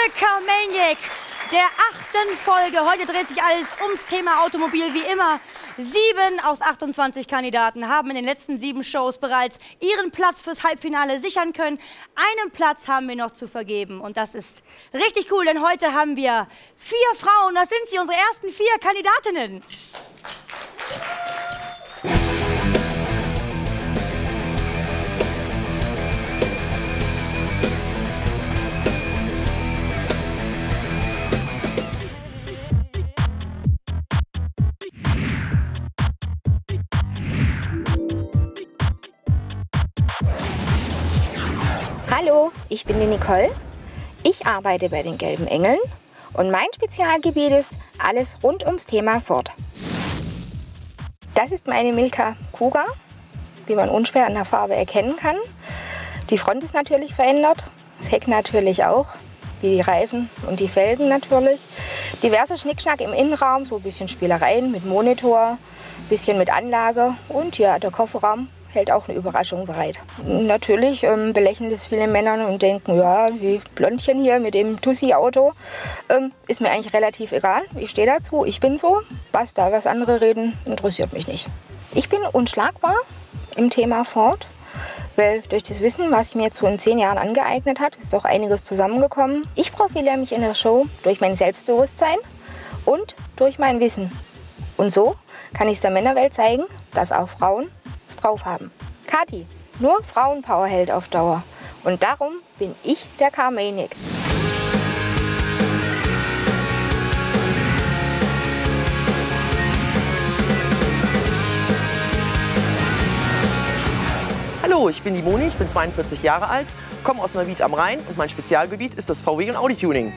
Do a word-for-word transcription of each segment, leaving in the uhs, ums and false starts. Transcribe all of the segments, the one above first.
Carmaniac, der achten Folge. Heute dreht sich alles ums Thema Automobil, wie immer. Sieben aus achtundzwanzig Kandidaten haben in den letzten sieben Shows bereits ihren Platz fürs Halbfinale sichern können. Einen Platz haben wir noch zu vergeben und das ist richtig cool, denn heute haben wir vier Frauen. Das sind sie, unsere ersten vier Kandidatinnen. Hallo, ich bin die Nicole. Ich arbeite bei den Gelben Engeln und mein Spezialgebiet ist alles rund ums Thema Ford. Das ist meine Milka Kuga, wie man unschwer an der Farbe erkennen kann. Die Front ist natürlich verändert, das Heck natürlich auch, wie die Reifen und die Felgen natürlich. Diverse Schnickschnack im Innenraum, so ein bisschen Spielereien mit Monitor, ein bisschen mit Anlage und ja, der Kofferraum hält auch eine Überraschung bereit. Natürlich ähm, belächeln das viele Männer und denken, ja, wie Blondchen hier mit dem Tussi-Auto. Ähm, ist mir eigentlich relativ egal. Ich stehe dazu, ich bin so. Was da, was andere reden, interessiert mich nicht. Ich bin unschlagbar im Thema Ford, weil durch das Wissen, was ich mir jetzt so in zehn Jahren angeeignet habe, ist doch einiges zusammengekommen. Ich profiliere mich in der Show durch mein Selbstbewusstsein und durch mein Wissen. Und so kann ich es der Männerwelt zeigen, dass auch Frauen es drauf haben. Kathi, nur Frauenpower hält auf Dauer. Und darum bin ich der Carmaniac. Hallo, ich bin die Moni, ich bin zweiundvierzig Jahre alt, komme aus Neuwied am Rhein und mein Spezialgebiet ist das V W und Audi-Tuning.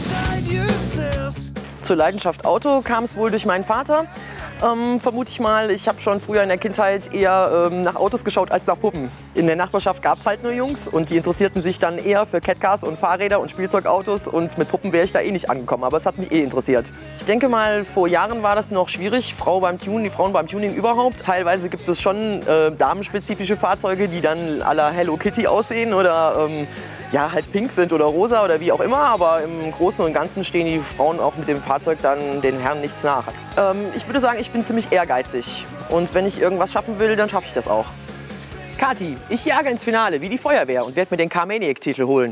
Zur Leidenschaft Auto kam es wohl durch meinen Vater. Ähm, vermute ich mal, ich habe schon früher in der Kindheit eher ähm, nach Autos geschaut als nach Puppen. In der Nachbarschaft gab es halt nur Jungs und die interessierten sich dann eher für Catcars und Fahrräder und Spielzeugautos und mit Puppen wäre ich da eh nicht angekommen, aber es hat mich eh interessiert. Ich denke mal, vor Jahren war das noch schwierig, Frau beim Tunen, die Frauen beim Tuning überhaupt. Teilweise gibt es schon äh, damenspezifische Fahrzeuge, die dann à la Hello Kitty aussehen oder ähm, ja, halt pink sind oder rosa oder wie auch immer, aber im Großen und Ganzen stehen die Frauen auch mit dem Fahrzeug dann den Herren nichts nach. Ähm, ich würde sagen, ich bin ziemlich ehrgeizig und wenn ich irgendwas schaffen will, dann schaffe ich das auch. Kathi, ich jage ins Finale wie die Feuerwehr und werde mir den Carmaniac-Titel holen.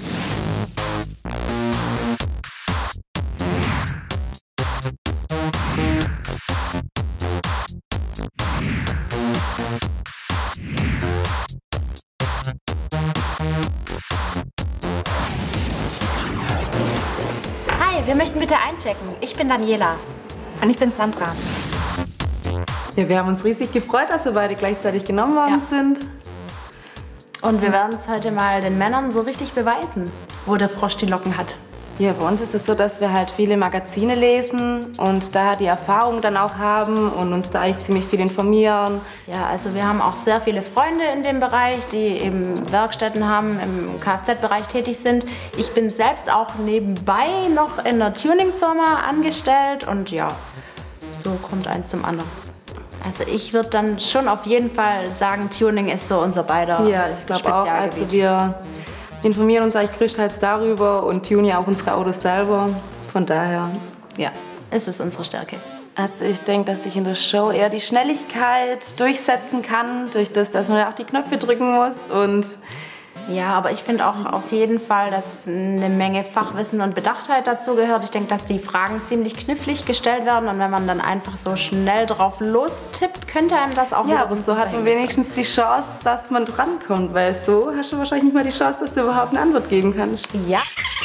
Wir möchten bitte einchecken. Ich bin Daniela. Und ich bin Sandra. Ja, wir haben uns riesig gefreut, dass wir beide gleichzeitig genommen worden ja. sind. Und wir werden es heute mal den Männern so richtig beweisen, wo der Frosch die Locken hat. Ja, bei uns ist es so, dass wir halt viele Magazine lesen und daher die Erfahrung dann auch haben und uns da eigentlich ziemlich viel informieren. Ja, also wir haben auch sehr viele Freunde in dem Bereich, die eben Werkstätten haben, im Kfz-Bereich tätig sind. Ich bin selbst auch nebenbei noch in einer Tuning-Firma angestellt und ja, so kommt eins zum anderen. Also ich würde dann schon auf jeden Fall sagen, Tuning ist so unser beider Ja, ich glaube auch, also wir informieren uns eigentlich größtenteils darüber und tunen ja auch unsere Autos selber. Von daher. Ja, es ist unsere Stärke. Also ich denke, dass ich in der Show eher die Schnelligkeit durchsetzen kann, durch das, dass man ja auch die Knöpfe drücken muss. Und ja, aber ich finde auch auf jeden Fall, dass eine Menge Fachwissen und Bedachtheit dazu gehört. Ich denke, dass die Fragen ziemlich knifflig gestellt werden und wenn man dann einfach so schnell drauf lostippt, könnte einem das auch ja, aber so hat man wenigstens die Chance, dass man drankommt, weil so hast du wahrscheinlich nicht mal die Chance, dass du überhaupt eine Antwort geben kannst. Ja.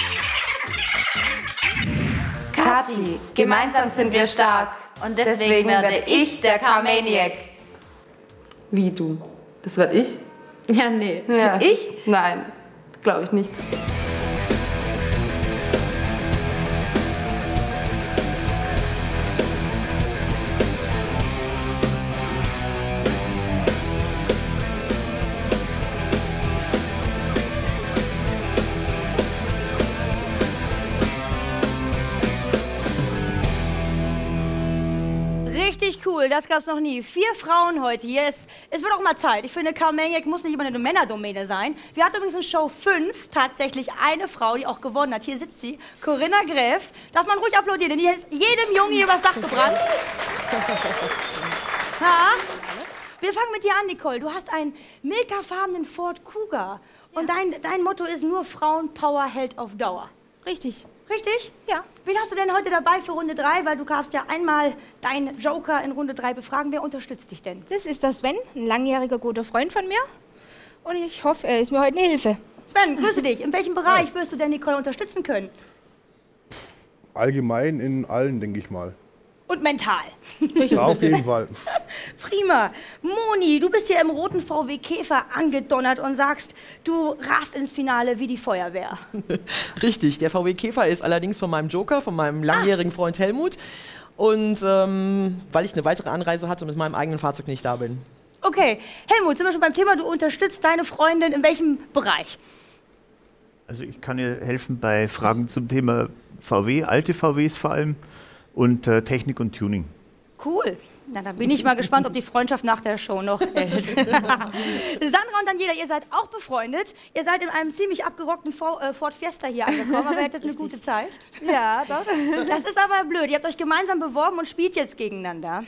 Kathi, gemeinsam sind wir stark und deswegen, deswegen werde ich der Carmaniac. Wie du? Das werde ich? Ja, nee. Ja, ich? Nein, glaube ich nicht. Richtig Richtig cool, das gab's noch nie. Vier Frauen heute hier. Es, es wird auch mal Zeit. Ich finde, Carl Maniac muss nicht immer eine Männerdomäne sein. Wir hatten übrigens in Show fünf tatsächlich eine Frau, die auch gewonnen hat. Hier sitzt sie, Corinna Gräf. Darf man ruhig applaudieren, denn die ist jedem Jungen hier übers Dach gebrannt. Ha? Wir fangen mit dir an, Nicole. Du hast einen milkafarbenen Ford Kuga. Und ja. dein, dein Motto ist nur Frauenpower hält auf Dauer. Richtig. Richtig? Ja. Wen hast du denn heute dabei für Runde drei? Weil du darfst ja einmal deinen Joker in Runde drei befragen. Wer unterstützt dich denn? Das ist der Sven, ein langjähriger guter Freund von mir. Und ich hoffe, er ist mir heute eine Hilfe. Sven, grüße dich. In welchem Bereich wirst du denn Nicole unterstützen können? Allgemein in allen, denke ich mal. Und mental. Ja, auf jeden Fall. Prima. Moni, du bist hier im roten V W Käfer angedonnert und sagst, du rast ins Finale wie die Feuerwehr. Richtig, der V W Käfer ist allerdings von meinem Joker, von meinem langjährigen Freund Helmut. Und ähm, weil ich eine weitere Anreise hatte und mit meinem eigenen Fahrzeug nicht da bin. Okay, Helmut, sind wir schon beim Thema, du unterstützt deine Freundin in welchem Bereich? Also ich kann ihr helfen bei Fragen zum Thema V W, alte V Ws vor allem. Und äh, Technik und Tuning. Cool. Na, dann bin ich mal gespannt, ob die Freundschaft nach der Show noch hält. Sandra und Daniela, ihr seid auch befreundet. Ihr seid in einem ziemlich abgerockten Ford Fiesta hier angekommen, aber ihr hattet eine gute Zeit. Ja, doch. Das ist aber blöd. Ihr habt euch gemeinsam beworben und spielt jetzt gegeneinander.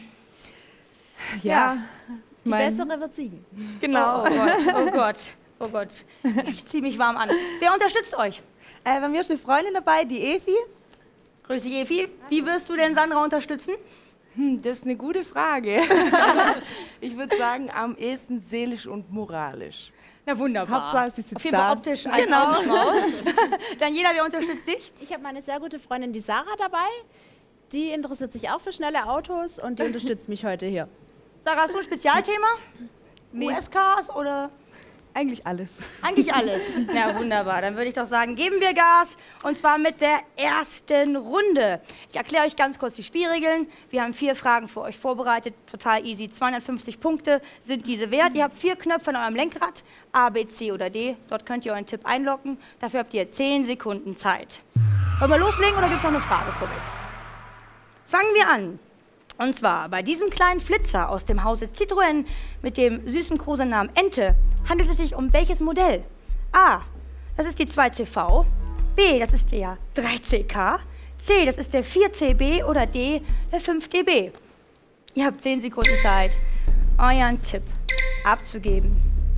Ja. Ja. Die Mein bessere wird siegen. Genau. Oh Gott, oh Gott, oh Gott. Ich zieh mich warm an. Wer unterstützt euch? Äh, bei mir ist eine Freundin dabei, die Evi. Grüß dich, Evi. Wie wirst du denn Sandra unterstützen? Hm, das ist eine gute Frage. Ich würde sagen, am ehesten seelisch und moralisch. Na wunderbar. Hauptsache, sie sitzt Auf jeden Fall da. optisch ein Genau. Augenschmaus. Daniela, wer unterstützt dich? Ich habe meine sehr gute Freundin, die Sarah, dabei. Die interessiert sich auch für schnelle Autos und die unterstützt mich heute hier. Sarah, hast du ein Spezialthema? Nee. U S-Cars oder? Eigentlich alles. Eigentlich alles. Na wunderbar, dann würde ich doch sagen, geben wir Gas und zwar mit der ersten Runde. Ich erkläre euch ganz kurz die Spielregeln. Wir haben vier Fragen für euch vorbereitet, total easy. zweihundertfünfzig Punkte sind diese wert. Ihr habt vier Knöpfe an eurem Lenkrad, A, B, C oder D. Dort könnt ihr euren Tipp einloggen. Dafür habt ihr zehn Sekunden Zeit. Wollen wir loslegen oder gibt es noch eine Frage vorweg? Fangen wir an. Und zwar bei diesem kleinen Flitzer aus dem Hause Citroën mit dem süßen Kosenamen Ente handelt es sich um welches Modell? A, das ist die zwei C V, B, das ist der drei C K, C, das ist der vier C B oder D, der fünf D B. Ihr habt zehn Sekunden Zeit, euren Tipp abzugeben.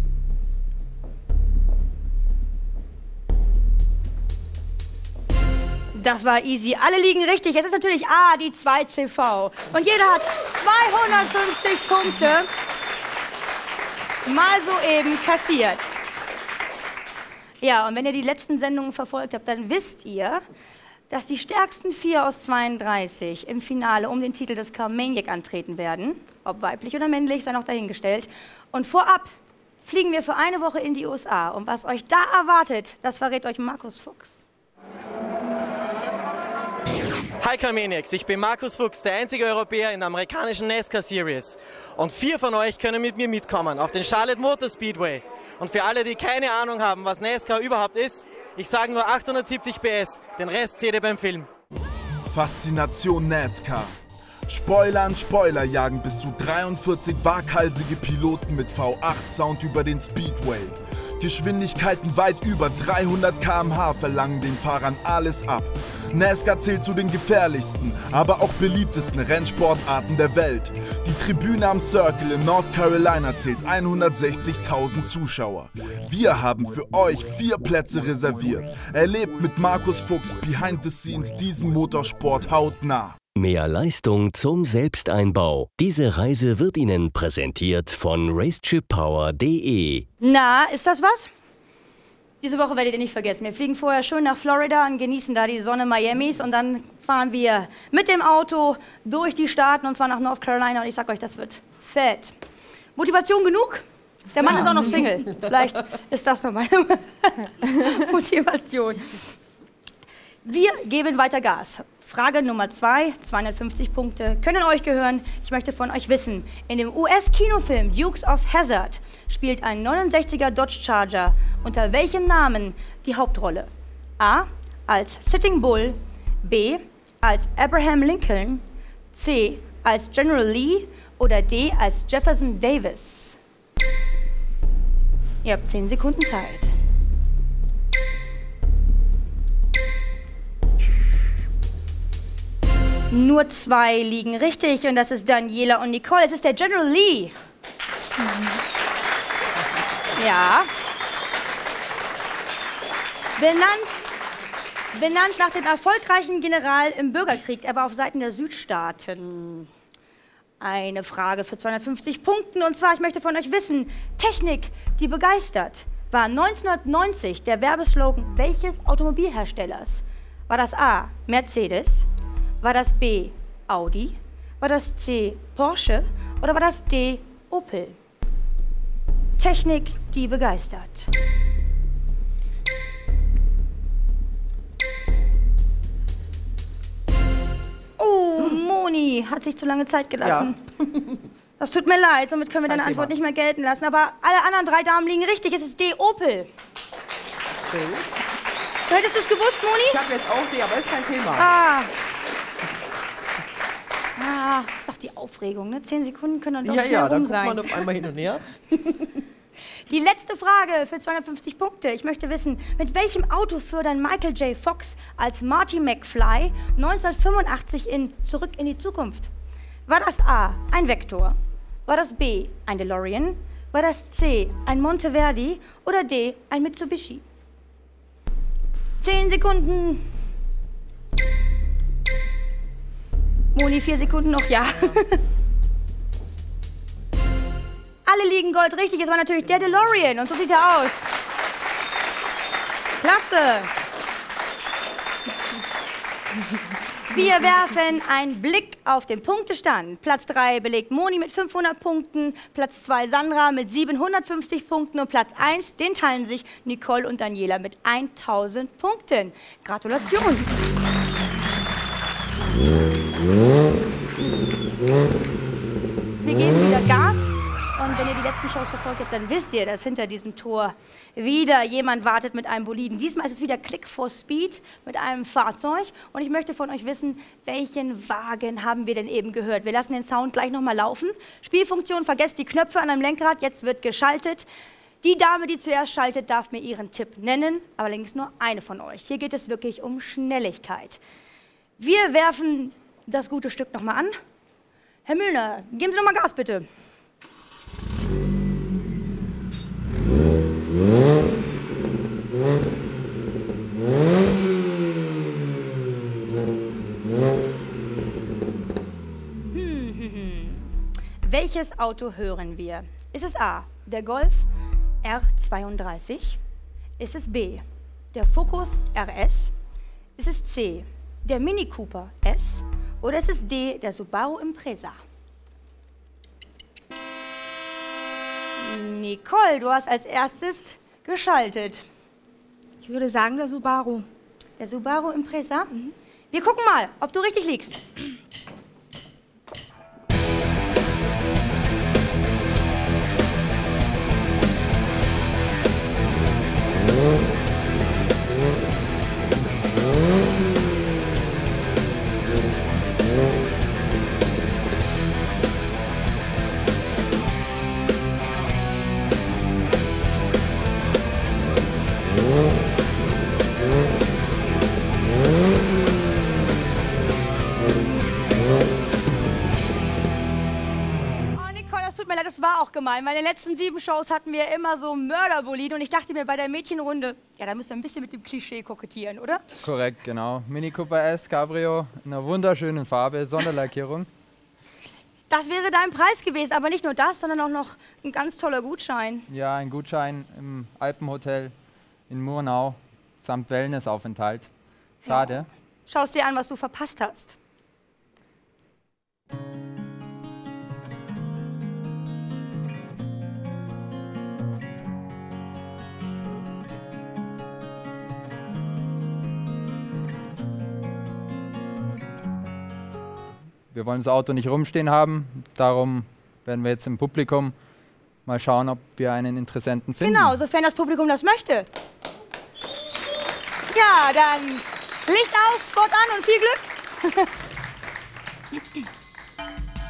Das war easy. Alle liegen richtig. Es ist natürlich A, die zwei C V. Und jeder hat zweihundertfünfzig Punkte mal soeben kassiert. Ja, und wenn ihr die letzten Sendungen verfolgt habt, dann wisst ihr, dass die stärksten vier aus zweiunddreißig im Finale um den Titel des Carl Maniac antreten werden. Ob weiblich oder männlich, sei noch dahingestellt. Und vorab fliegen wir für eine Woche in die U S A. Und was euch da erwartet, das verrät euch Markus Fuchs. Hi Carl Maniacs, ich bin Markus Fuchs, der einzige Europäer in der amerikanischen NASCAR Series. Und vier von euch können mit mir mitkommen auf den Charlotte Motor Speedway. Und für alle, die keine Ahnung haben, was NASCAR überhaupt ist, ich sage nur achthundertsiebzig P S, den Rest seht ihr beim Film. Faszination NASCAR. Spoiler an Spoiler jagen bis zu dreiundvierzig waghalsige Piloten mit V acht Sound über den Speedway. Geschwindigkeiten weit über dreihundert Kilometer pro Stunde verlangen den Fahrern alles ab. NASCAR zählt zu den gefährlichsten, aber auch beliebtesten Rennsportarten der Welt. Die Tribüne am Circle in North Carolina zählt hundertsechzigtausend Zuschauer. Wir haben für euch vier Plätze reserviert. Erlebt mit Markus Fuchs Behind the Scenes diesen Motorsport hautnah. Mehr Leistung zum Selbsteinbau. Diese Reise wird Ihnen präsentiert von racechip power punkt de. Na, ist das was? Diese Woche werdet ihr nicht vergessen. Wir fliegen vorher schön nach Florida und genießen da die Sonne Miamis und dann fahren wir mit dem Auto durch die Staaten und zwar nach North Carolina und ich sag euch, das wird fett. Motivation genug? Der Mann ja. ist auch noch Single. Vielleicht ist das noch meine Motivation. Wir geben weiter Gas. Frage Nummer zwei, zweihundertfünfzig Punkte, können euch gehören. Ich möchte von euch wissen, in dem U S-Kinofilm Dukes of Hazzard spielt ein neunundsechziger Dodge Charger unter welchem Namen die Hauptrolle? A. als Sitting Bull, B. als Abraham Lincoln, C. als General Lee oder D als Jefferson Davis? Ihr habt zehn Sekunden Zeit. Nur zwei liegen richtig und das ist Daniela und Nicole. Es ist der General Lee. Ja. Benannt, benannt nach dem erfolgreichen General im Bürgerkrieg. Er war auf Seiten der Südstaaten. Eine Frage für zweihundertfünfzig Punkten. Und zwar, ich möchte von euch wissen, Technik, die begeistert, war neunzehnhundertneunzig der Werbeslogan welches Automobilherstellers? War das A, Mercedes? War das B, Audi? War das C, Porsche? Oder war das D, Opel? Technik, die begeistert. Oh, Moni hat sich zu lange Zeit gelassen. Ja. Das tut mir leid, somit können wir deine Antwort nicht mehr gelten lassen. Aber alle anderen drei Damen liegen richtig. Es ist D, Opel. Okay. Du hättest es gewusst, Moni? Ich habe jetzt auch D, aber ist kein Thema. Ah. Ah, das ist doch die Aufregung, ne? Zehn Sekunden können dann doch ja, ja, rum dann sein. guckt man auf einmal hin und her. Die letzte Frage für zweihundertfünfzig Punkte. Ich möchte wissen, mit welchem Auto fuhr dann Michael J. Fox als Marty McFly neunzehnhundertfünfundachtzig in Zurück in die Zukunft? War das A, ein Vector? War das B, ein DeLorean? War das C, ein Monteverdi? Oder D, ein Mitsubishi? Zehn Sekunden. Moni, vier Sekunden noch, ja. Alle liegen Gold richtig, es war natürlich der DeLorean und so sieht er aus. Klasse. Wir werfen einen Blick auf den Punktestand. Platz drei belegt Moni mit fünfhundert Punkten, Platz zwei Sandra mit siebenhundertfünfzig Punkten und Platz eins, den teilen sich Nicole und Daniela mit tausend Punkten. Gratulation. Wir geben wieder Gas. Und wenn ihr die letzten Shows verfolgt habt, dann wisst ihr, dass hinter diesem Tor wieder jemand wartet mit einem Boliden. Diesmal ist es wieder Click for Speed mit einem Fahrzeug. Und ich möchte von euch wissen, welchen Wagen haben wir denn eben gehört? Wir lassen den Sound gleich nochmal laufen. Spielfunktion, vergesst die Knöpfe an einem Lenkrad. Jetzt wird geschaltet. Die Dame, die zuerst schaltet, darf mir ihren Tipp nennen. Aber allerdings nur eine von euch. Hier geht es wirklich um Schnelligkeit. Wir werfen das gute Stück nochmal an. Herr Müllner, geben Sie nochmal Gas, bitte. Hm, hm, hm. Welches Auto hören wir? Ist es A, der Golf R zweiunddreißig? Ist es B, der Focus R S? Ist es C, der Mini Cooper S? Oder ist es D, der Subaru Impreza? Nicole, du hast als erstes geschaltet. Ich würde sagen, der Subaru. Der Subaru Impreza? Mhm. Wir gucken mal, ob du richtig liegst. Das war auch gemein. Meine letzten sieben Shows hatten wir immer so Mörderboliden und ich dachte mir bei der Mädchenrunde, ja, da müssen wir ein bisschen mit dem Klischee kokettieren, oder? Korrekt, genau. Mini Cooper S Cabrio in einer wunderschönen Farbe, Sonderlackierung. Das wäre dein Preis gewesen, aber nicht nur das, sondern auch noch ein ganz toller Gutschein. Ja, ein Gutschein im Alpenhotel in Murnau samt Wellnessaufenthalt. Schade. Ja. Schaust dir an, was du verpasst hast. Wir wollen das Auto nicht rumstehen haben, darum werden wir jetzt im Publikum mal schauen, ob wir einen Interessenten finden. Genau, sofern das Publikum das möchte. Ja, dann Licht aus, Sport an und viel Glück.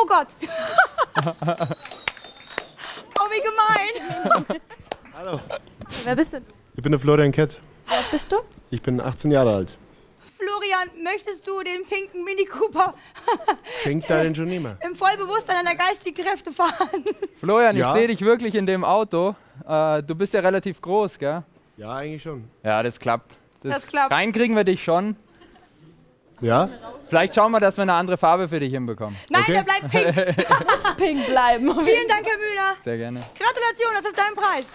Oh Gott. Oh, wie gemein. Hallo. Wer bist du? Ich bin der Florian Kett. Wer bist du? Ich bin achtzehn Jahre alt. Florian, möchtest du den pinken Mini Cooper Schenkt da den schon immer. im Vollbewusstsein deiner geistigen Kräfte fahren? Florian, Ja. ich sehe dich wirklich in dem Auto. Äh, du bist ja relativ groß, gell? Ja, eigentlich schon. Ja, das klappt. Das klappt. Reinkriegen wir dich schon. Ja? Vielleicht schauen wir, dass wir eine andere Farbe für dich hinbekommen. Nein, Okay. der bleibt pink. Muss pink bleiben. Vielen Dank, Herr Müller. Sehr gerne. Gratulation, das ist dein Preis.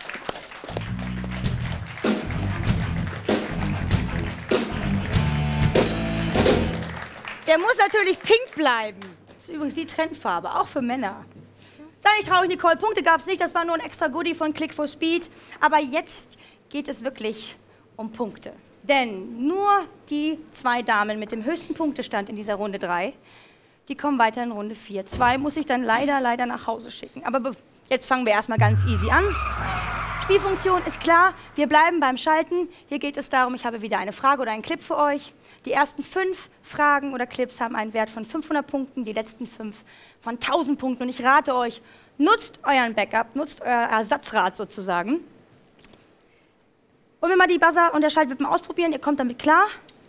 Der muss natürlich pink bleiben. Das ist übrigens die Trendfarbe, auch für Männer. Sei nicht traurig, Nicole, Punkte gab es nicht, das war nur ein extra Goodie von Click for Speed. Aber jetzt geht es wirklich um Punkte. Denn nur die zwei Damen mit dem höchsten Punktestand in dieser Runde drei, die kommen weiter in Runde vier. Zwei muss ich dann leider, leider nach Hause schicken. Aber be- jetzt fangen wir erstmal ganz easy an. Spielfunktion ist klar, wir bleiben beim Schalten. Hier geht es darum, ich habe wieder eine Frage oder einen Clip für euch. Die ersten fünf Fragen oder Clips haben einen Wert von fünfhundert Punkten, die letzten fünf von tausend Punkten. Und ich rate euch, nutzt euren Backup, nutzt euer Ersatzrad sozusagen. Wollen wir mal die Buzzer und der Schaltwippen ausprobieren? Ihr kommt damit klar.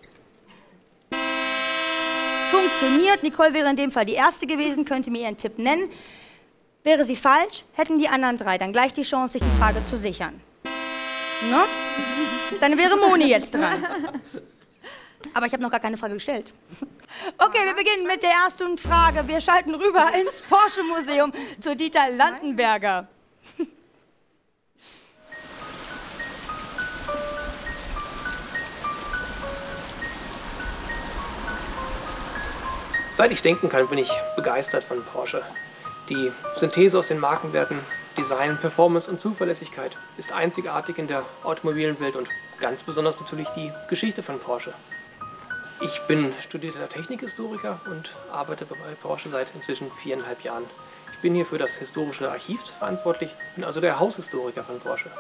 Funktioniert. Nicole wäre in dem Fall die erste gewesen, könnte mir ihren Tipp nennen. Wäre sie falsch, hätten die anderen drei dann gleich die Chance, sich die Frage zu sichern. No? Dann wäre Moni jetzt dran. Aber ich habe noch gar keine Frage gestellt. Okay, wir beginnen mit der ersten Frage. Wir schalten rüber ins Porsche-Museum zu Dieter Landenberger. Seit ich denken kann, bin ich begeistert von Porsche. Die Synthese aus den Markenwerten, Design, Performance und Zuverlässigkeit ist einzigartig in der automobilen Welt und ganz besonders natürlich die Geschichte von Porsche. Ich bin studierter Technikhistoriker und arbeite bei Porsche seit inzwischen viereinhalb Jahren. Ich bin hier für das historische Archiv verantwortlich, bin also der Haushistoriker von Porsche.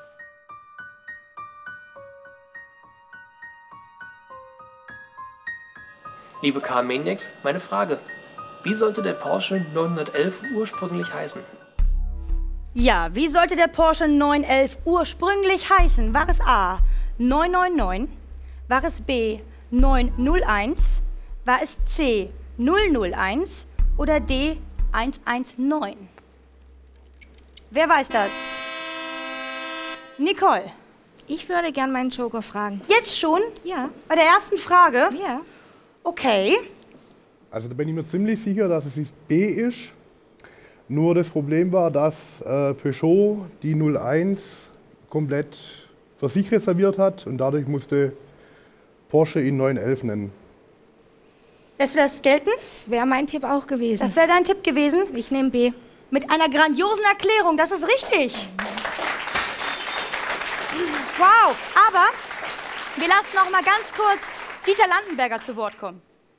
Liebe Car Maniacs, meine Frage: Wie sollte der Porsche neunhundertelf ursprünglich heißen? Ja, wie sollte der Porsche neunhundertelf ursprünglich heißen? War es A neun neun neun? War es B neun null eins? War es C null null eins oder D eins eins neun? Wer weiß das? Nicole. Ich würde gern meinen Joker fragen. Jetzt schon? Ja. Bei der ersten Frage? Ja. Okay. Also da bin ich mir ziemlich sicher, dass es nicht B ist. Nur das Problem war, dass äh, Peugeot die null eins komplett für sich reserviert hat und dadurch musste Porsche ihn neun elf nennen. Lässt du das gelten? Das wäre mein Tipp auch gewesen. Das wäre dein Tipp gewesen? Ich nehme B. Mit einer grandiosen Erklärung, das ist richtig. Wow, aber wir lassen noch mal ganz kurz Dieter Landenberger zu Wort kommen.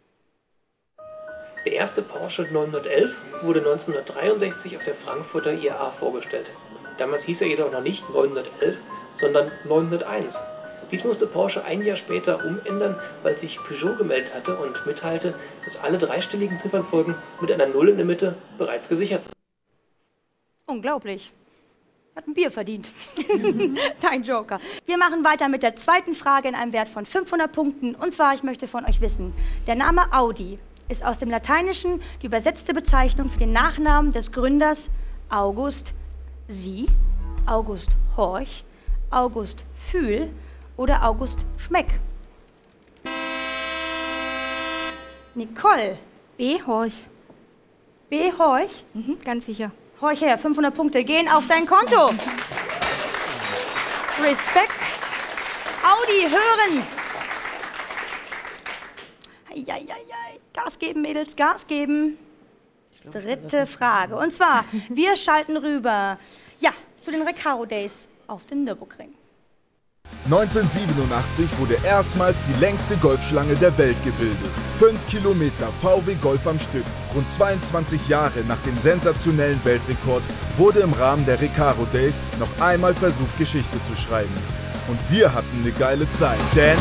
Der erste Porsche neunhundertelf wurde neunzehnhundertdreiundsechzig auf der Frankfurter I A A vorgestellt. Damals hieß er jedoch noch nicht neunhundertelf, sondern neunhunderteins. Dies musste Porsche ein Jahr später umändern, weil sich Peugeot gemeldet hatte und mitteilte, dass alle dreistelligen Ziffernfolgen mit einer Null in der Mitte bereits gesichert sind. Unglaublich. Hat ein Bier verdient. Dein Joker. Wir machen weiter mit der zweiten Frage in einem Wert von fünfhundert Punkten. Und zwar, ich möchte von euch wissen, der Name Audi ist aus dem Lateinischen die übersetzte Bezeichnung für den Nachnamen des Gründers August Sie, August Horch, August Fühl oder August Schmeck. Nicole. B. Horch. B. Horch? Mhm, ganz sicher. Horch her, fünfhundert Punkte gehen auf dein Konto. Respekt. Audi, hören. Eieiei. Gas geben, Mädels, Gas geben. Dritte Frage. Und zwar, wir schalten rüber, ja, zu den Recaro Days auf den Nürburgring. neunzehnhundertsiebenundachtzig wurde erstmals die längste Golfschlange der Welt gebildet. Fünf Kilometer V W Golf am Stück. Rund zweiundzwanzig Jahre nach dem sensationellen Weltrekord wurde im Rahmen der Recaro Days noch einmal versucht, Geschichte zu schreiben. Und wir hatten eine geile Zeit, denn...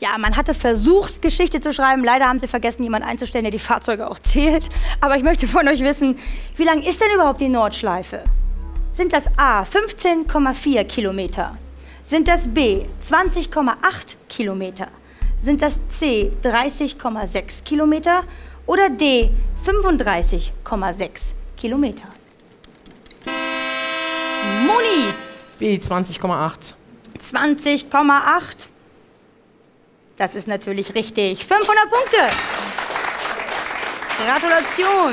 Ja, man hatte versucht, Geschichte zu schreiben. Leider haben sie vergessen, jemanden einzustellen, der die Fahrzeuge auch zählt. Aber ich möchte von euch wissen, wie lang ist denn überhaupt die Nordschleife? Sind das A, fünfzehn Komma vier Kilometer? Sind das B, zwanzig Komma acht Kilometer? Sind das C, dreißig Komma sechs Kilometer? Oder D, fünfunddreißig Komma sechs Kilometer? Moni! B, zwanzig Komma acht. zwanzig Komma acht. Das ist natürlich richtig. fünfhundert Punkte. Gratulation.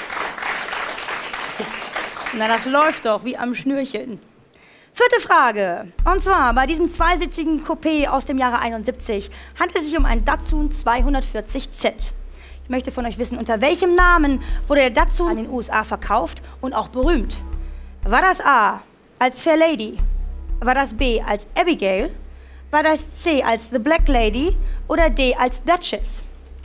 Na, das läuft doch wie am Schnürchen. Vierte Frage. Und zwar bei diesem zweisitzigen Coupé aus dem Jahre einundsiebzig handelt es sich um einen Datsun zweihundertvierzig Z. Ich möchte von euch wissen, unter welchem Namen wurde der Datsun in den U S A verkauft und auch berühmt? War das A als Fair Lady? War das B als Abigail? War das C als The Black Lady? Oder D als Duchess?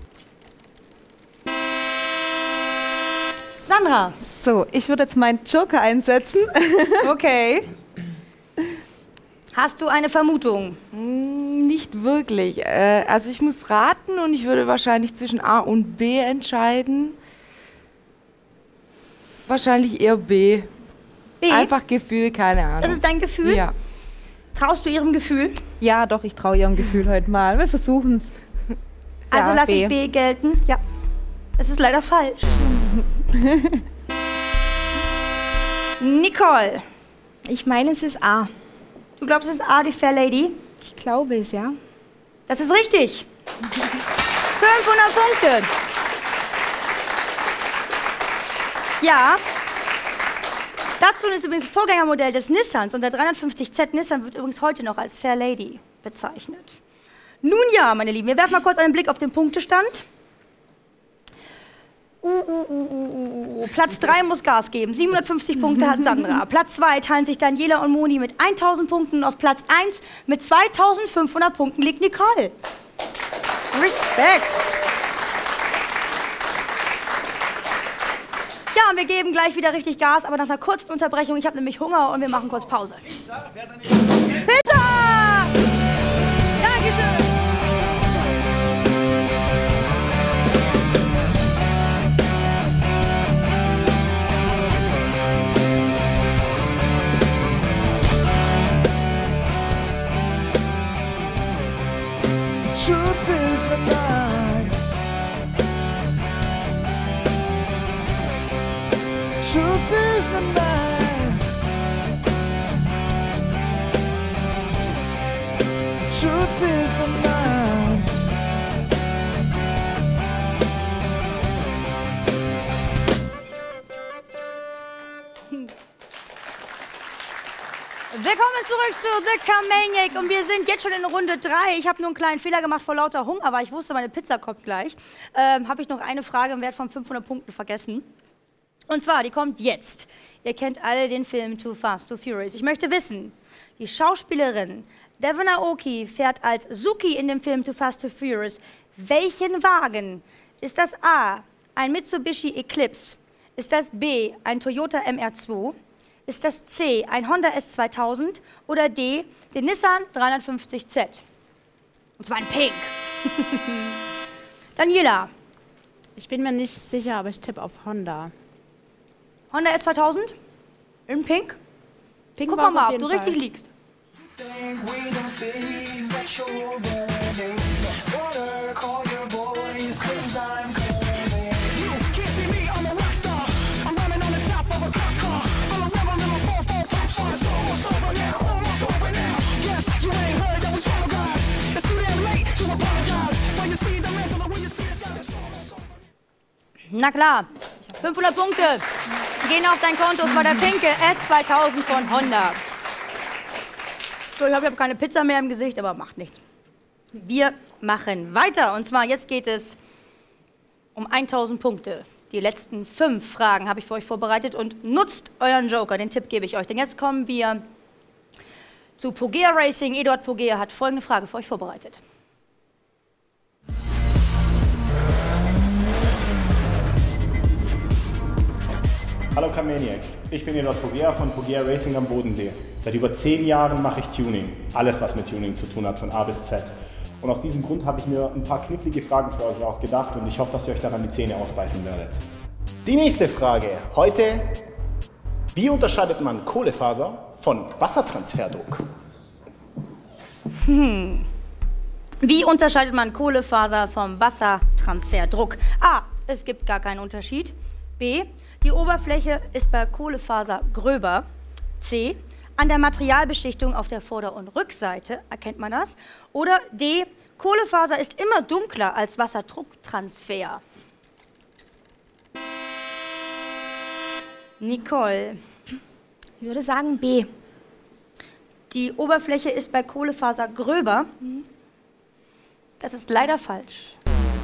Sandra. So, ich würde jetzt meinen Joker einsetzen. Okay. Hast du eine Vermutung? Nicht wirklich. Äh, also ich muss raten und ich würde wahrscheinlich zwischen A und B entscheiden. Wahrscheinlich eher B. B? Einfach Gefühl, keine Ahnung. Das ist dein Gefühl? Ja. Traust du ihrem Gefühl? Ja, doch, ich traue ihrem Gefühl heute mal. Wir versuchen es. Also Ja, lasse B. ich B gelten. Ja. Das ist leider falsch. Nicole. Ich meine, es ist A. Du glaubst, es ist A, die Fair Lady? Ich glaube es, ja. Das ist richtig. fünfhundert Punkte. Ja. Datsun ist übrigens Vorgängermodell des Nissans und der dreihundertfünfzig Z Nissan wird übrigens heute noch als Fair Lady bezeichnet. Nun ja, meine Lieben, wir werfen mal kurz einen Blick auf den Punktestand. Uh, uh, uh, uh, uh. Platz drei muss Gas geben. siebenhundertfünfzig Punkte hat Sandra. Platz zwei teilen sich Daniela und Moni mit tausend Punkten. Auf Platz eins mit zweitausendfünfhundert Punkten liegt Nicole. Respekt. Ja, und wir geben gleich wieder richtig Gas, aber nach einer kurzen Unterbrechung. Ich habe nämlich Hunger und wir machen kurz Pause. Pizza! Dankeschön! Truth is the mind. Truth is the mind. Truth is the mind. Willkommen zurück zu The Car-Maniac und wir sind jetzt schon in Runde drei. Ich habe nur einen kleinen Fehler gemacht vor lauter Hunger, aber ich wusste, meine Pizza kommt gleich. Ähm, habe ich noch eine Frage im Wert von fünfhundert Punkten vergessen. Und zwar, die kommt jetzt. Ihr kennt alle den Film Too Fast, Too Furious. Ich möchte wissen, die Schauspielerin Devon Aoki fährt als Suki in dem Film Too Fast, Too Furious. Welchen Wagen? Ist das A, ein Mitsubishi Eclipse? Ist das B, ein Toyota M R zwei? Ist das C, ein Honda S zweitausend? Oder D, den Nissan dreihundertfünfzig Z? Und zwar in Pink. Daniela. Ich bin mir nicht sicher, aber ich tippe auf Honda. Honda S zweitausend? In Pink? Pink Guck war's mal, auf ob jeden du Fall. richtig liegst. Na klar, fünfhundert Punkte gehen auf dein Konto. Es war der pinke S zweitausend von Honda. So, ich habe hab keine Pizza mehr im Gesicht, aber macht nichts. Wir machen weiter. Und zwar, jetzt geht es um tausend Punkte. Die letzten fünf Fragen habe ich für euch vorbereitet und nutzt euren Joker. Den Tipp gebe ich euch. Denn jetzt kommen wir zu Pogea Racing. Eduard Pogea hat folgende Frage für euch vorbereitet. Hallo Car-Maniacs, ich bin Eduard Pogea von Pogea Racing am Bodensee. Seit über zehn Jahren mache ich Tuning, alles was mit Tuning zu tun hat, von A bis Z. Und aus diesem Grund habe ich mir ein paar knifflige Fragen für euch ausgedacht und ich hoffe, dass ihr euch daran die Zähne ausbeißen werdet. Die nächste Frage heute: Wie unterscheidet man Kohlefaser von Wassertransferdruck? Hm. Wie unterscheidet man Kohlefaser vom Wassertransferdruck? A. Es gibt gar keinen Unterschied. B. Die Oberfläche ist bei Kohlefaser gröber. C. An der Materialbeschichtung auf der Vorder- und Rückseite erkennt man das. Oder D. Kohlefaser ist immer dunkler als Wasserdrucktransfer. Nicole. Ich würde sagen B. Die Oberfläche ist bei Kohlefaser gröber. Mhm. Das ist leider falsch.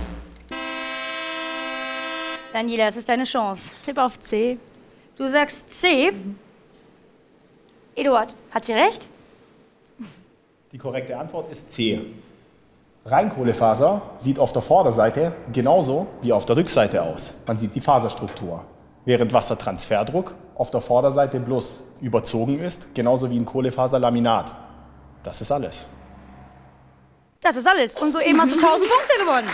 Daniela, das ist deine Chance. Tipp auf C. Du sagst C. Mhm. Eduard, hat sie recht? Die korrekte Antwort ist C. Reinkohlefaser sieht auf der Vorderseite genauso wie auf der Rückseite aus. Man sieht die Faserstruktur. Während Wassertransferdruck auf der Vorderseite bloß überzogen ist, genauso wie ein Kohlefaserlaminat. Das ist alles. Das ist alles. Und soeben hast du tausend Punkte gewonnen.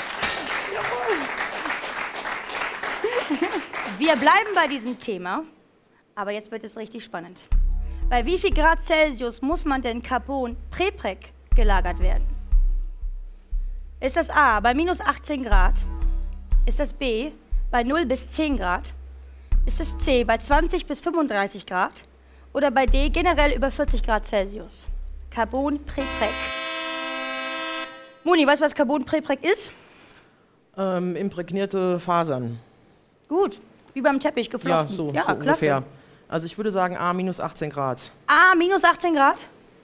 Wir bleiben bei diesem Thema, aber jetzt wird es richtig spannend. Bei wie viel Grad Celsius muss man denn Carbon Prepreg gelagert werden? Ist das A bei minus achtzehn Grad? Ist das B bei null bis zehn Grad? Ist es C bei zwanzig bis fünfunddreißig Grad? Oder bei D generell über vierzig Grad Celsius? Carbon Prepreg. Moni, weißt du, was Carbon Prepreg ist? Ähm, imprägnierte Fasern. Gut, wie beim Teppich geflochten. Ja, so, ja, so klasse. ungefähr. Also ich würde sagen A minus achtzehn Grad. A minus achtzehn Grad?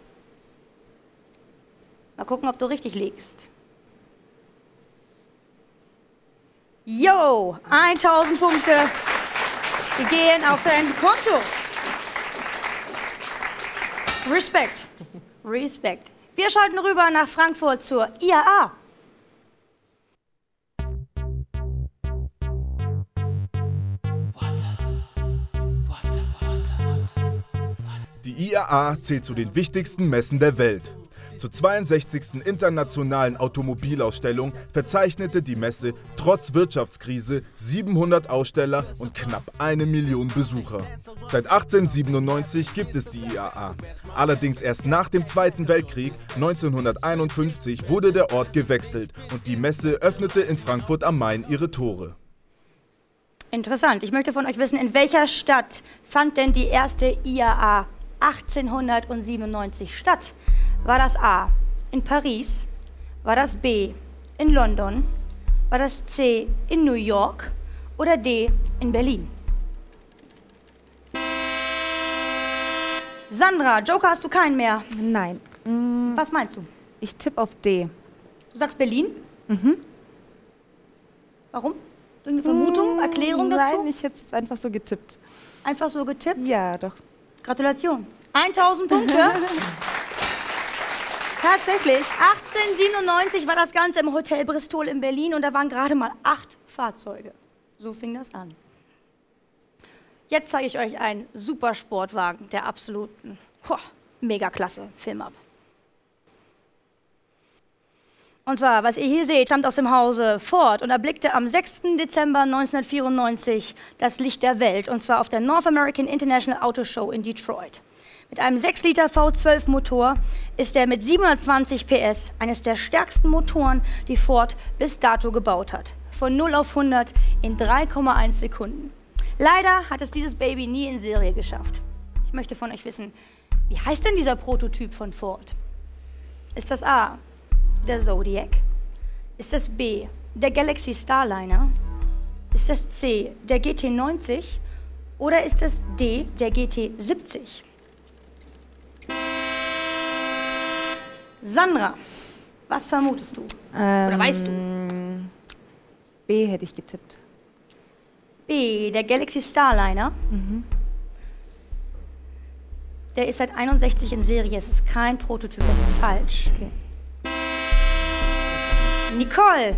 Mal gucken, ob du richtig liegst. Yo, tausend Punkte. Die gehen auf dein Konto. Respekt. Respekt. Wir schalten rüber nach Frankfurt zur I A A. Die I A A zählt zu den wichtigsten Messen der Welt. Zur zweiundsechzigsten Internationalen Automobilausstellung verzeichnete die Messe trotz Wirtschaftskrise siebenhundert Aussteller und knapp eine Million Besucher. Seit achtzehnhundertsiebenundneunzig gibt es die I A A. Allerdings erst nach dem Zweiten Weltkrieg, neunzehnhunderteinundfünfzig, wurde der Ort gewechselt und die Messe öffnete in Frankfurt am Main ihre Tore. Interessant. Ich möchte von euch wissen, in welcher Stadt fand denn die erste I A A achtzehnhundertsiebenundneunzig statt? War das A in Paris? War das B in London? War das C in New York? Oder D in Berlin? Sandra, Joker hast du keinen mehr? Nein. Mm, Was meinst du? Ich tippe auf D. Du sagst Berlin? Mhm. Warum? Irgendeine Vermutung, Mm, Erklärung dazu? Nein, ich hätte es einfach so getippt. Einfach so getippt? Ja, doch. Gratulation. tausend Punkte. Tatsächlich. achtzehnhundertsiebenundneunzig war das Ganze im Hotel Bristol in Berlin und da waren gerade mal acht Fahrzeuge. So fing das an. Jetzt zeige ich euch einen Supersportwagen der absoluten boah, Megaklasse. Film ab. Und zwar, was ihr hier seht, stammt aus dem Hause Ford und erblickte am sechsten Dezember neunzehnhundertvierundneunzig das Licht der Welt, und zwar auf der North American International Auto Show in Detroit. Mit einem sechs Liter V zwölf Motor ist er mit siebenhundertzwanzig P S eines der stärksten Motoren, die Ford bis dato gebaut hat. Von null auf hundert in drei Komma eins Sekunden. Leider hat es dieses Baby nie in Serie geschafft. Ich möchte von euch wissen, wie heißt denn dieser Prototyp von Ford? Ist das A, der Zodiac? Ist das B, der Galaxy Starliner? Ist das C, der G T neunzig? Oder ist es D, der G T siebzig? Sandra, was vermutest du? Ähm, Oder weißt du? B hätte ich getippt. B, der Galaxy Starliner. Mhm. Der ist seit einundsechzig in Serie. Es ist kein Prototyp, das ist falsch. Okay. Nicole.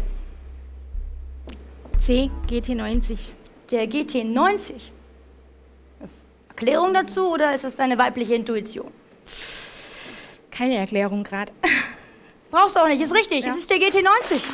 C, G T neunzig. Der G T neunzig. Erklärung dazu oder ist das deine weibliche Intuition? Keine Erklärung gerade. Brauchst du auch nicht, ist richtig. Ja. Es ist der G T neunzig.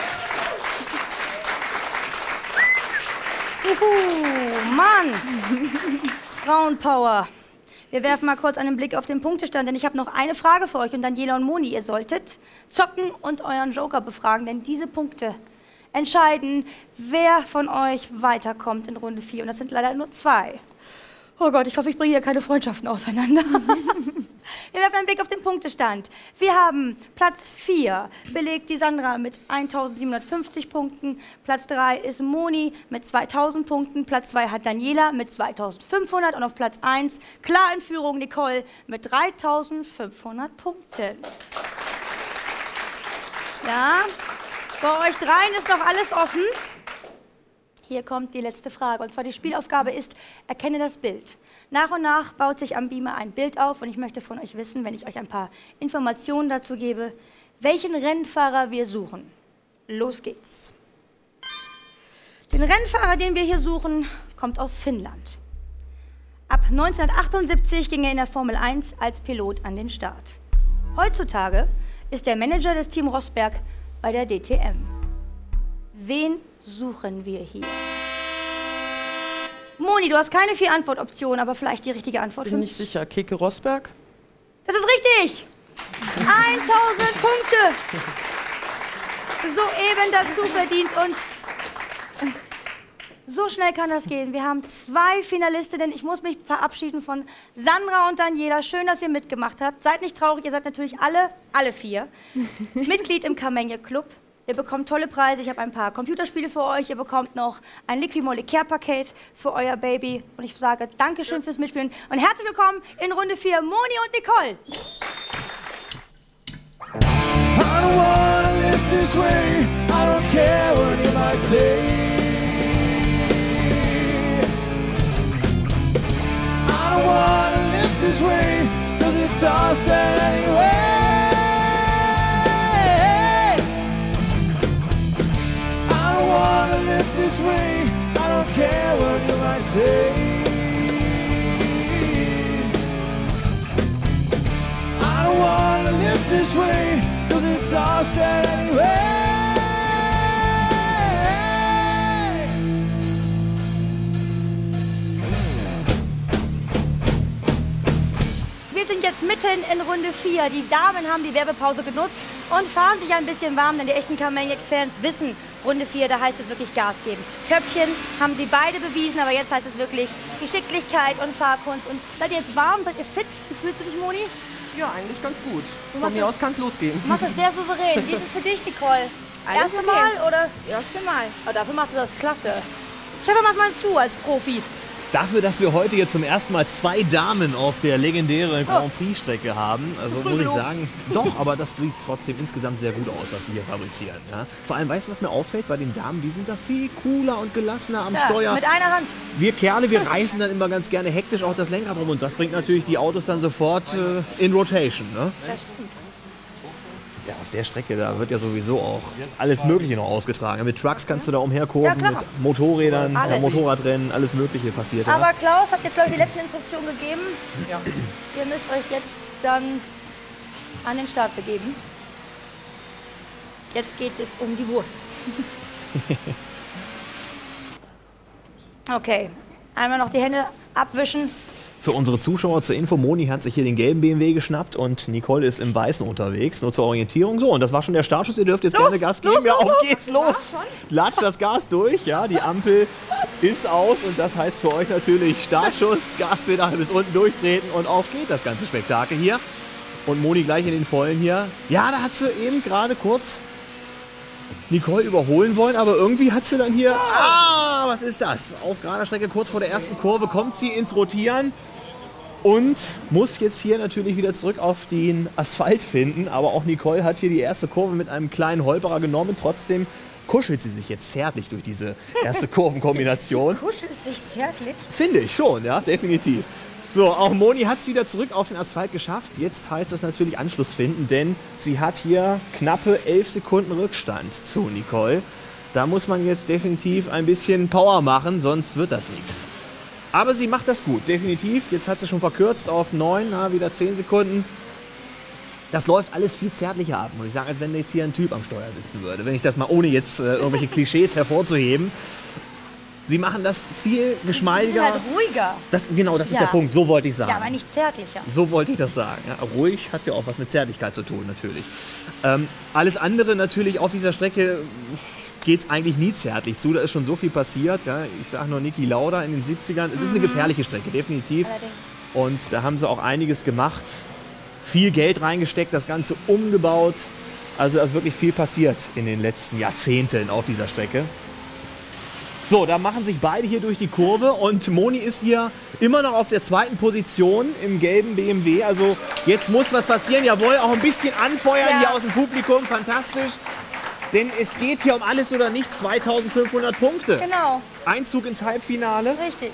Uhu, Mann. Frauenpower. Wir werfen mal kurz einen Blick auf den Punktestand, denn ich habe noch eine Frage für euch. Und Daniela und Moni, ihr solltet zocken und euren Joker befragen, denn diese Punkte entscheiden, wer von euch weiterkommt in Runde vier. Und das sind leider nur zwei. Oh Gott, ich hoffe, ich bringe hier keine Freundschaften auseinander. Wir werfen einen Blick auf den Punktestand. Wir haben Platz vier, belegt die Sandra mit eintausendsiebenhundertfünfzig Punkten. Platz drei ist Moni mit zweitausend Punkten. Platz zwei hat Daniela mit zweitausendfünfhundert. Und auf Platz eins, klar in Führung, Nicole mit dreitausendfünfhundert Punkten. Ja, bei euch dreien ist noch alles offen. Hier kommt die letzte Frage, und zwar die Spielaufgabe ist, erkenne das Bild. Nach und nach baut sich am Beamer ein Bild auf und ich möchte von euch wissen, wenn ich euch ein paar Informationen dazu gebe, welchen Rennfahrer wir suchen. Los geht's. Den Rennfahrer, den wir hier suchen, kommt aus Finnland. Ab neunzehnhundertachtundsiebzig ging er in der Formel eins als Pilot an den Start. Heutzutage ist er Manager des Team Rosberg bei der D T M. Wen suchen wir hier? Moni, du hast keine vier Antwortoptionen, aber vielleicht die richtige Antwort. Bin nicht sicher. Keke Rosberg? Das ist richtig! tausend Punkte! Soeben dazu verdient und so schnell kann das gehen. Wir haben zwei Finalistinnen. Ich muss mich verabschieden von Sandra und Daniela. Schön, dass ihr mitgemacht habt. Seid nicht traurig, ihr seid natürlich alle, alle vier, Mitglied im Kamenge Club. Ihr bekommt tolle Preise, ich habe ein paar Computerspiele für euch, ihr bekommt noch ein Liquimolli Care-Paket für euer Baby. Und ich sage Dankeschön fürs Mitspielen und herzlich willkommen in Runde vier, Moni und Nicole. I don't wanna live this way, I don't care what you might say. I don't wanna live this way, cause it's all sad anyway. I don't wanna live this way, I don't care what you might say. I don't wanna live this way, cause it's all sad anyway. Wir sind jetzt mitten in Runde vier. Die Damen haben die Werbepause genutzt und fahren sich ein bisschen warm, denn die echten Kamenic-Fans wissen, Runde vier, da heißt es wirklich Gas geben. Köpfchen haben sie beide bewiesen, aber jetzt heißt es wirklich Geschicklichkeit und Fahrkunst. Und seid ihr jetzt warm? Seid ihr fit? Wie fühlst du dich, Moni? Ja, eigentlich ganz gut. Du Von mir aus kann es losgehen. Du machst das sehr souverän. Wie ist es für dich, Nicole? Alles Erste okay. Mal oder? Das erste Mal. Aber dafür machst du das klasse. Stefan, was meinst du als Profi? Dafür, dass wir heute jetzt zum ersten Mal zwei Damen auf der legendären Grand Prix-Strecke haben, also muss ich sagen, doch, aber das sieht trotzdem insgesamt sehr gut aus, was die hier fabrizieren. Ja? Vor allem, weißt du, was mir auffällt bei den Damen? Die sind da viel cooler und gelassener am ja, Steuer. Mit einer Hand. Wir Kerle, wir reißen dann immer ganz gerne hektisch auch das Lenkrad rum und das bringt natürlich die Autos dann sofort äh, in Rotation. Ne? Das stimmt. Ja, auf der Strecke, da wird ja sowieso auch alles Mögliche noch ausgetragen. Mit Trucks kannst du da umherkurven, ja, mit Motorrädern, alles. ja, Motorradrennen, alles Mögliche passiert. Aber ja. Klaus hat jetzt, glaube ich, die letzten Instruktionen gegeben. Ja. Ihr müsst euch jetzt dann an den Start begeben. Jetzt geht es um die Wurst. Okay, einmal noch die Hände abwischen. Für unsere Zuschauer zur Info, Moni hat sich hier den gelben B M W geschnappt und Nicole ist im weißen unterwegs, nur zur Orientierung. So, und das war schon der Startschuss, ihr dürft jetzt los, gerne Gas geben. Los, ja, los, auf los. geht's, los! Latscht das Gas durch, ja, die Ampel ist aus und das heißt für euch natürlich Startschuss, Gaspedal bis unten durchtreten und auf geht das ganze Spektakel hier. Und Moni gleich in den Vollen hier. Ja, da hat sie eben gerade kurz Nicole überholen wollen, aber irgendwie hat sie dann hier, ah, was ist das? Auf gerader Strecke kurz vor der ersten Kurve kommt sie ins Rotieren und muss jetzt hier natürlich wieder zurück auf den Asphalt finden. Aber auch Nicole hat hier die erste Kurve mit einem kleinen Holperer genommen. Trotzdem kuschelt sie sich jetzt zärtlich durch diese erste Kurvenkombination. Kuschelt sich zärtlich? Finde ich schon, ja, definitiv. So, auch Moni hat es wieder zurück auf den Asphalt geschafft. Jetzt heißt es natürlich Anschluss finden, denn sie hat hier knappe elf Sekunden Rückstand zu Nicole. Da muss man jetzt definitiv ein bisschen Power machen, sonst wird das nichts. Aber sie macht das gut, definitiv. Jetzt hat sie schon verkürzt auf neun, na, wieder zehn Sekunden. Das läuft alles viel zärtlicher ab, muss ich sagen, als wenn jetzt hier ein Typ am Steuer sitzen würde. Wenn ich das mal ohne jetzt äh, irgendwelche Klischees hervorzuheben. Sie machen das viel geschmeidiger. Sie sind halt ruhiger. Das, genau, das ist Ja. der Punkt. So wollte ich sagen. Ja, aber nicht zärtlicher. So wollte ich das sagen. Ja, ruhig hat ja auch was mit Zärtlichkeit zu tun, natürlich. Ähm, alles andere natürlich auf dieser Strecke geht es eigentlich nie zärtlich zu. Da ist schon so viel passiert. Ja. Ich sage nur Niki Lauda in den siebzigern. Es ist eine gefährliche Strecke, definitiv. Allerdings. Und da haben sie auch einiges gemacht. Viel Geld reingesteckt, das Ganze umgebaut. Also da ist wirklich viel passiert in den letzten Jahrzehnten auf dieser Strecke. So, da machen sich beide hier durch die Kurve und Moni ist hier immer noch auf der zweiten Position im gelben B M W. Also jetzt muss was passieren. Jawohl, auch ein bisschen anfeuern Ja. hier aus dem Publikum. Fantastisch. Denn es geht hier um alles oder nichts. zweitausendfünfhundert Punkte. Genau. Einzug ins Halbfinale. Richtig.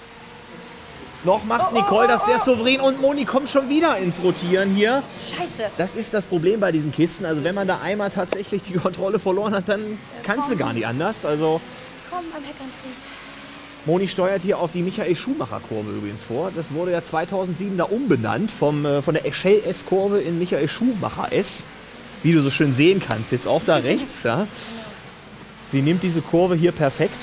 Noch macht Nicole das sehr souverän und Moni kommt schon wieder ins Rotieren hier. Scheiße. Das ist das Problem bei diesen Kisten. Also wenn man da einmal tatsächlich die Kontrolle verloren hat, dann kannst du gar nicht anders. Also Komm am Heckantrieb. Moni steuert hier auf die Michael-Schumacher-Kurve übrigens vor. Das wurde ja zweitausendsieben da umbenannt vom, äh, von der Eschell S-Kurve in Michael-Schumacher-S. Wie du so schön sehen kannst, jetzt auch da rechts. Ja. Sie nimmt diese Kurve hier perfekt.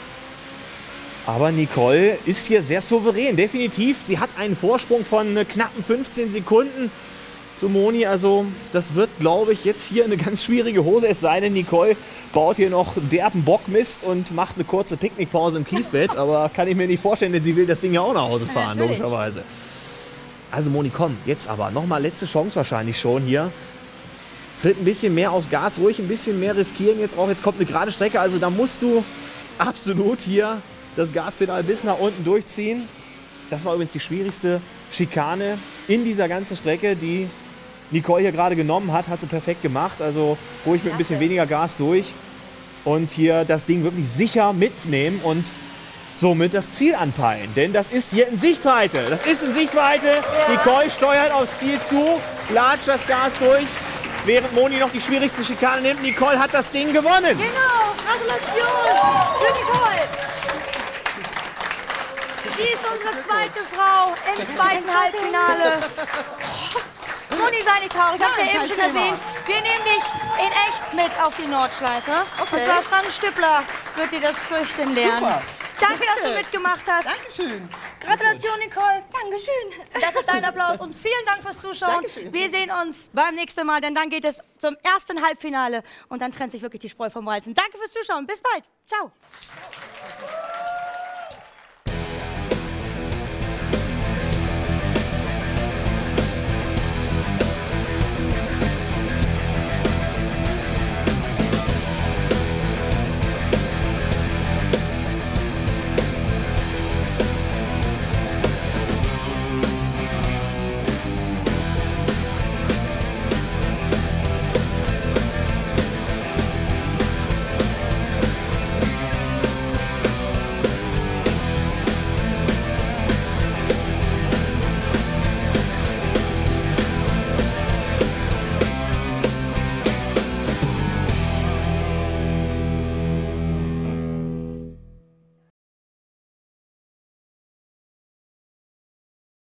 Aber Nicole ist hier sehr souverän, definitiv. Sie hat einen Vorsprung von äh, knappen fünfzehn Sekunden zu Moni. Also das wird, glaube ich, jetzt hier eine ganz schwierige Hose. Es sei denn, Nicole baut hier noch derben Bockmist und macht eine kurze Picknickpause im Kiesbett. Aber kann ich mir nicht vorstellen, denn sie will das Ding ja auch nach Hause fahren, Ja, natürlich. logischerweise. Also Moni, komm, jetzt aber. Nochmal letzte Chance wahrscheinlich schon hier. Tritt ein bisschen mehr aufs Gas, ruhig ein bisschen mehr riskieren jetzt auch. Jetzt kommt eine gerade Strecke, also da musst du absolut hier das Gaspedal bis nach unten durchziehen. Das war übrigens die schwierigste Schikane in dieser ganzen Strecke, die Nicole hier gerade genommen hat, hat sie perfekt gemacht. Also ruhig mit ein bisschen weniger Gas durch und hier das Ding wirklich sicher mitnehmen und somit das Ziel anpeilen. Denn das ist hier in Sichtweite. Das ist in Sichtweite. Ja. Nicole steuert aufs Ziel zu, latscht das Gas durch, während Moni noch die schwierigste Schikane nimmt. Nicole hat das Ding gewonnen. Genau, Gratulation für Nicole. Sie ist unsere zweite Frau im zweiten Halbfinale. Moni, sei nicht traurig, ich hab's ja eben schon erwähnt. Wir nehmen dich in echt mit auf die Nordschleife. Okay. Und zwar Franz Stüppler wird dir das Fürchten lernen. Super. Danke, Danke, dass du mitgemacht hast. Dankeschön. Gratulation, Nicole. Dankeschön. Das ist dein Applaus und vielen Dank fürs Zuschauen. Dankeschön. Wir sehen uns beim nächsten Mal, denn dann geht es zum ersten Halbfinale und dann trennt sich wirklich die Spreu vom Weizen. Danke fürs Zuschauen. Bis bald. Ciao.